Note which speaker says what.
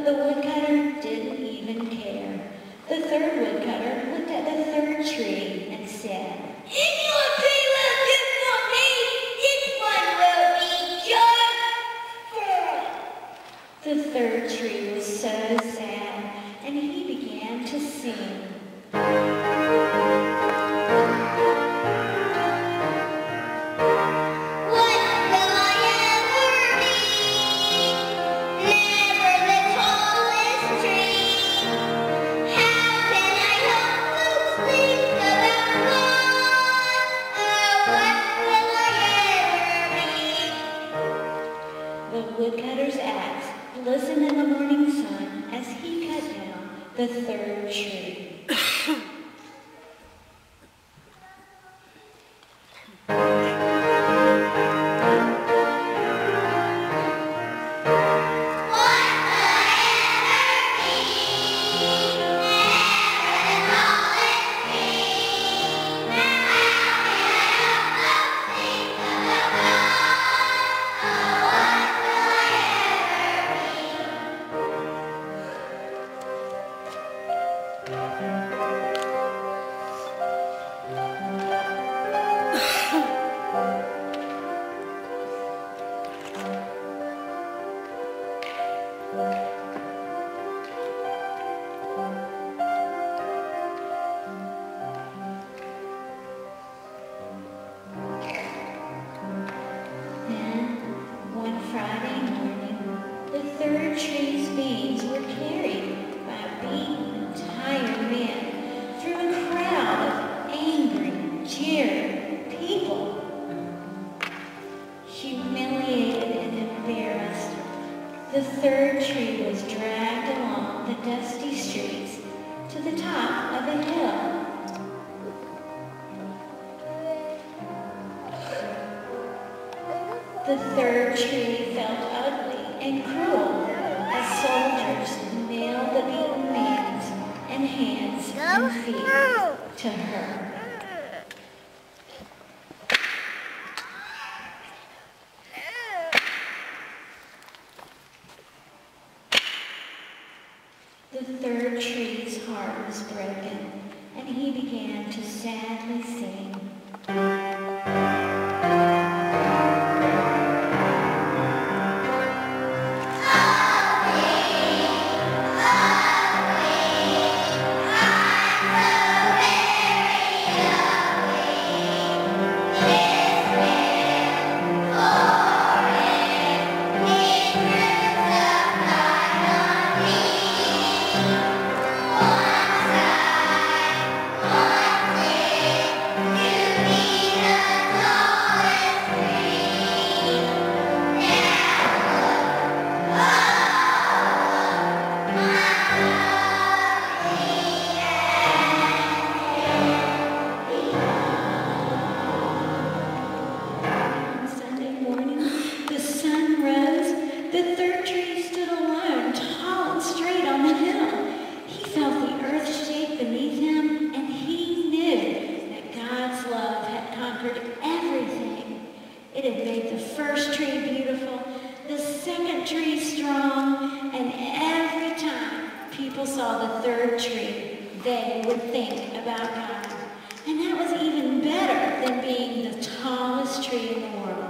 Speaker 1: the woodcutter didn't even care. The third woodcutter looked at the third tree and said,
Speaker 2: "If your tree will do for me, this one will be just fine."
Speaker 1: The third tree was so sad, and he began to sing. The woodcutter's axe glistened in the morning sun as he cut down the third tree. Tree's beams were carried by a beaten, tired man through a crowd of angry, jeering people. Humiliated and embarrassed, the third tree was dragged along the dusty streets to the top of a hill. The third tree felt ugly and cruel as soldiers nailed the beaten hands and feet to her. The third tree's heart was broken, and he began to sadly sing. It had made the first tree beautiful, the second tree strong, and every time people saw the third tree, they would think about God. And that was even better than being the tallest tree in the world.